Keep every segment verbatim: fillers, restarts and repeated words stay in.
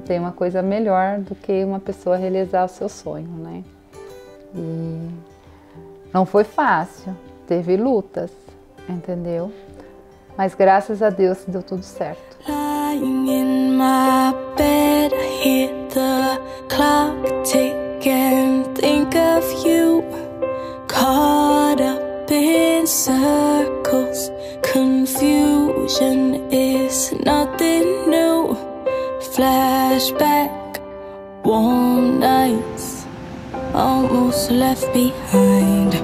tem uma coisa melhor do que uma pessoa realizar o seu sonho, né? E não foi fácil, teve lutas, entendeu? Mas graças a Deus deu tudo certo. Lying in my bed, I hear the clock tick and think of you. Caught up in circles, confusion is nothing new. Flashback, warm nights, almost left behind.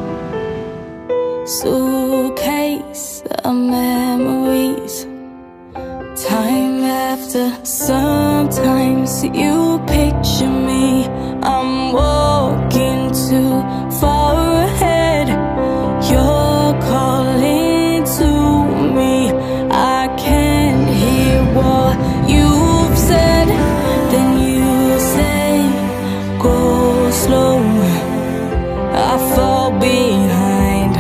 Suitcase of memories. Time after, sometimes you picture me. I'm walking too far ahead. You're calling to me. I can't hear what you've said. Then you say, go slow. I fall behind.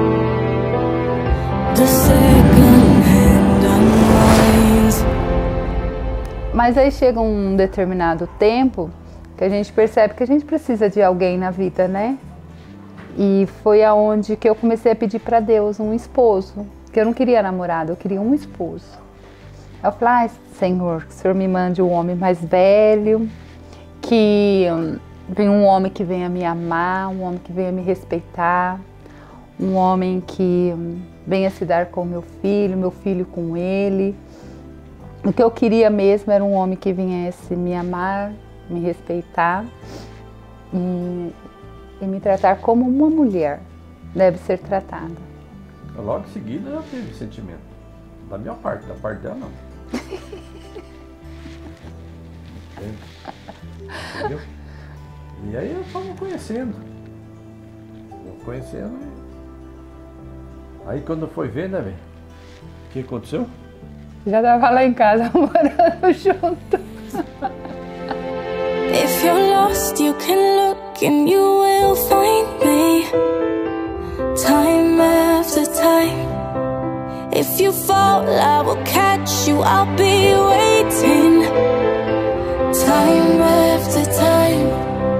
The second hand unwinds. Mas aí chega um determinado tempo que a gente percebe que a gente precisa de alguém na vida, né? E foi aonde que eu comecei a pedir para Deus um esposo, que eu não queria namorado, eu queria um esposo. Eu falei, ah, Senhor, que o Senhor me mande um homem mais velho, que venha um homem que venha me amar, um homem que venha me respeitar, um homem que venha se dar com meu filho, meu filho com ele. O que eu queria mesmo era um homem que viesse me amar, me respeitar e, e me tratar como uma mulher deve ser tratada. Logo em seguida já teve sentimento. Da minha parte, da parte dela não. Entendeu? E aí eu estava conhecendo. Eu conhecendo. Aí quando foi ver, né, velho? O que aconteceu? Já tava lá em casa morando junto. If you're lost, you can look and you will find me. Time after time. If you fall, I will catch you, I'll be waiting. Time after time.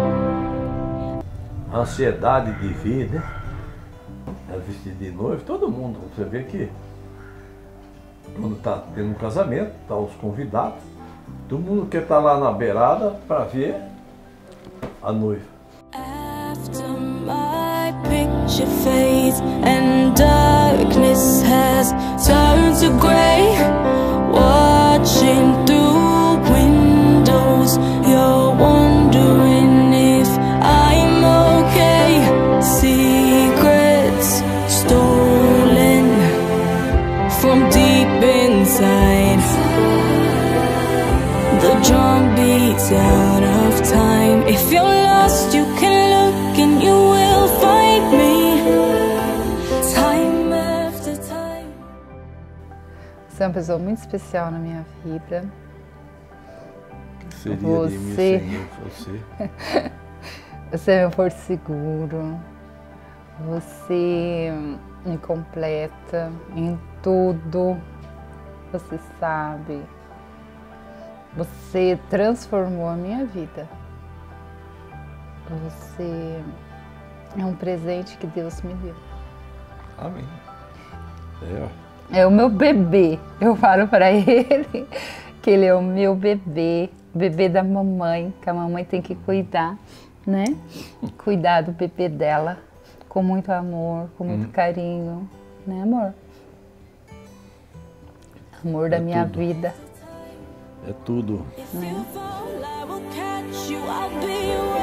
A ansiedade de vir, né? É vestido de noivo, todo mundo. Você vê que quando tá tendo um casamento, tá os convidados. Todo mundo quer estar lá na beirada para ver a noiva. After my picture fades and darkness has turned to grey, watching through windows, you're wondering if I'm okay. Secrets stolen from deep inside. The drum beats out of time. If you're lost, you can look and you will find me. Time after time. Você é uma pessoa muito especial na minha vida. Seria Você... de mim sem você. Você é meu porto seguro. Você me completa em tudo. Você sabe. Você transformou a minha vida. Você é um presente que Deus me deu. Amém. É, ó. É o meu bebê. Eu falo para ele que ele é o meu bebê, o bebê da mamãe, que a mamãe tem que cuidar, né? Cuidar do bebê dela com muito amor, com muito hum. carinho, né, amor? Amor da é minha tudo. vida. É tudo. If you fall, I will catch you, I'll be